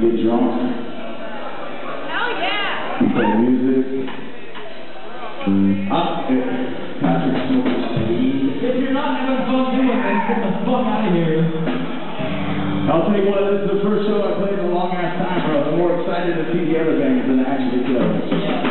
get drunk. Hell yeah! We play music. Patrick smokes weed. If you're not having fun doing it, then get the fuck out of here. I'll tell you what, this is the first show I played in a long ass time, bro. I'm more excited to see the other bands than to actually play. Yeah.